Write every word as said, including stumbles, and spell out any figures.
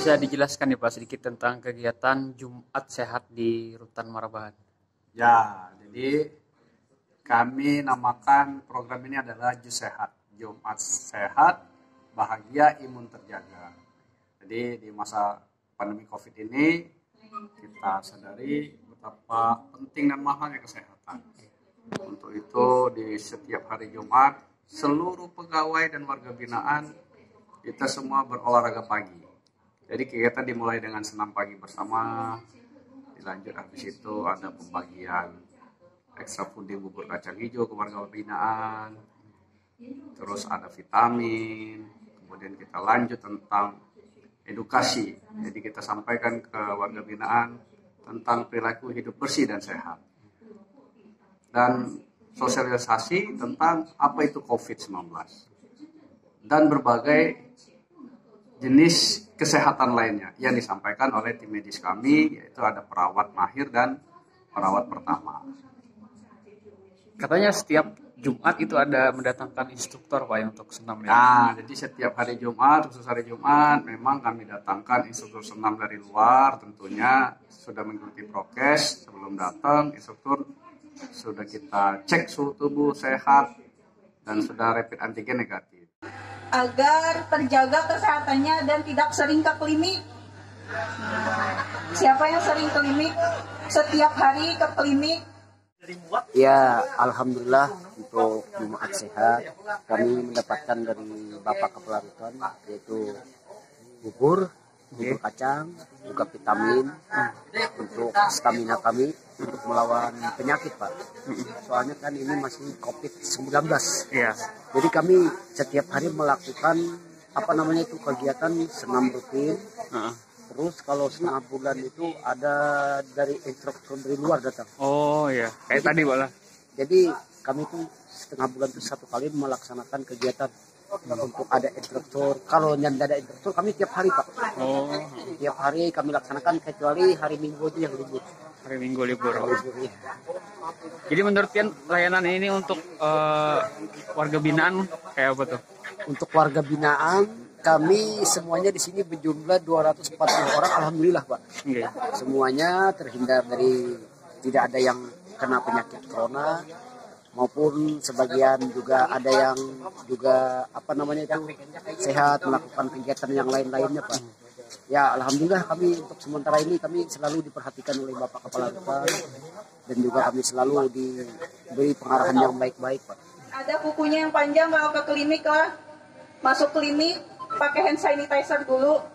Bisa dijelaskan ya Pak sedikit tentang kegiatan Jumat Sehat di Rutan Marabahan? Ya, jadi kami namakan program ini adalah Jus Sehat. Jumat Sehat, bahagia, imun terjaga. Jadi di masa pandemi COVID ini kita sadari betapa penting dan mahalnya kesehatan. Untuk itu di setiap hari Jumat, seluruh pegawai dan warga binaan kita semua berolahraga pagi. Jadi kegiatan dimulai dengan senam pagi bersama, dilanjut habis itu ada pembagian ekstra fooding bubur kacang hijau ke warga binaan, terus ada vitamin, kemudian kita lanjut tentang edukasi. Jadi kita sampaikan ke warga binaan tentang perilaku hidup bersih dan sehat. Dan sosialisasi tentang apa itu covid sembilan belas. Dan berbagai jenis kesehatan lainnya yang disampaikan oleh tim medis kami, yaitu ada perawat mahir dan perawat pertama. Katanya setiap Jumat itu ada mendatangkan instruktur Pak untuk senam ya? Nah, jadi setiap hari Jumat, khusus hari Jumat, memang kami datangkan instruktur senam dari luar, tentunya sudah mengikuti prokes sebelum datang, instruktur sudah kita cek suhu tubuh sehat dan sudah rapid antigen negatif. Agar terjaga kesehatannya dan tidak sering ke klinik. Siapa yang sering klinik? Setiap hari ke klinik. Ya, alhamdulillah untuk Jumat Sehat kami mendapatkan dari Bapak Kepala Rutan yaitu bubur, bubur kacang, juga vitamin untuk stamina kami untuk melawan penyakit Pak. Soalnya kan ini masih covid sembilan belas. Iya. Jadi kami setiap hari melakukan apa namanya itu kegiatan senam rutin. Uh-uh. Terus kalau setengah bulan itu ada dari instruktur dari luar datang. Oh iya, kayak jadi, tadi Pak lah. Jadi kami tuh setengah bulan itu satu kali melaksanakan kegiatan hmm. untuk ada instruktur. Kalau yang ada instruktur kami tiap hari Pak. Oh. Tiap hari kami laksanakan kecuali hari Minggu itu yang libur. Hari Minggu libur. Hari libur ya. Jadi menurut Pian layanan ini untuk uh, warga binaan kayak apa tuh? Untuk warga binaan kami semuanya di sini berjumlah dua ratus empat puluh orang, alhamdulillah Pak. Okay. Semuanya terhindar dari tidak ada yang kena penyakit corona maupun sebagian juga ada yang juga apa namanya itu sehat melakukan kegiatan yang lain-lainnya Pak. Ya alhamdulillah kami untuk sementara ini kami selalu diperhatikan oleh Bapak Kepala Rutan dan juga kami selalu diberi pengarahan yang baik-baik Pak. Ada bukunya yang panjang kalau ke klinik lah, masuk klinik pakai hand sanitizer dulu.